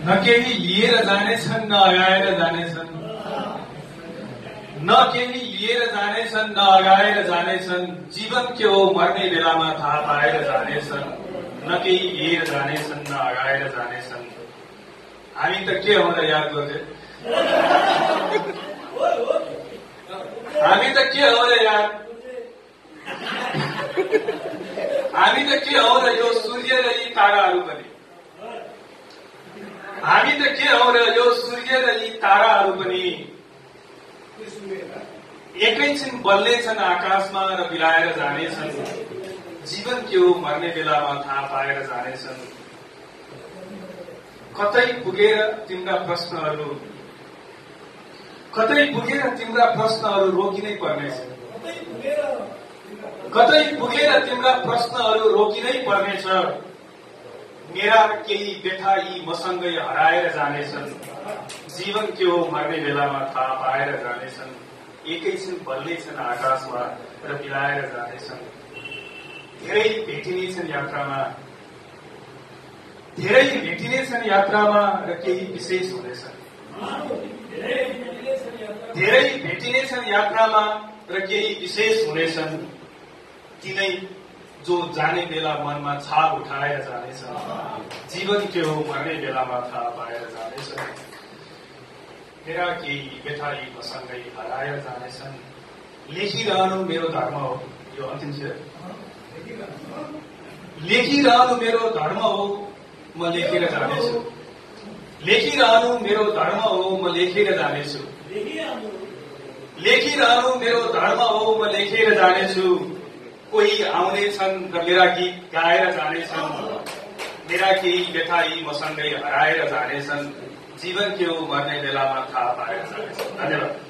न केही लिएर जानेछन् न अगाएर जानेछन्, न केही लिएर जानेछन् न अगाएर जानेछन्, जीवन के हो मर्ने बेलामा थाहा पाएर जानेछन्, न केही लिएर जानेछन् न अगाएर जानेछन्। हामी त के हो र याद गर्दै, हामी त के हो र यार, हामी त के हो र यो सूर्य र यी ताराहरू पनि, हामी त के हो र यो सूर्य र यी ताराहरू पनि एकैछिन बल्नेछन् आकाशमा र बिलाएर जानेछन्, जीवन के हो मर्ने बेलामा थाहा पाएर जानेछन्। कतै पुगेर तिम्रा प्रश्नहरू, कतै पुगेर तिम्रा प्रश्नहरू रोकिनै पर्नेछ, कतै पुगेर तिम्रा प्रश्नहरू रोकिनै पर्नेछ। मेरा केही व्यथा यी मसँगै हराएर जानेछन्, जीवन के हो मर्ने बेलामा थाहा पाएर जानेछन्, एकैछिन बल्नेछन् आकाशमा र बिलाएर जानेछन्। धेरै भेटिनेछन् यात्रामा, धेरै भेटिनेछन् यात्रामा र केही विशेष हुनेछन्, धेरै भेटिनेछन् यात्रामा र केही विशेष हुनेछन्। तिनै जो जाने बेला मनमा छाप उठाएर जानेछन्, जीवन के हो मर्ने बेलामा थाहा पाएर जानेछन्। मेरा केही व्यथा यी मसँगै हराएर जानेछन्। लेखिरहनु मेरो धर्म हो, यो अन्तिम छ। लेखिरहनु मेरो धर्म हो, म लेखेर जानेछु, लेखिरहनु मेरो धर्म हो, म लेखेर जानेछु, लेखिरहनु मेरो धर्म हो, म लेखेर जानेछु। कोही आउनेछन् र मेरा गीत गाएर जानेछन्, मेरा केही व्यथा यी मसँगै हराएर जानेछन्, जीवन के हो मर्ने बेलामा थाहा पाएर जानेछन्। धन्यवाद।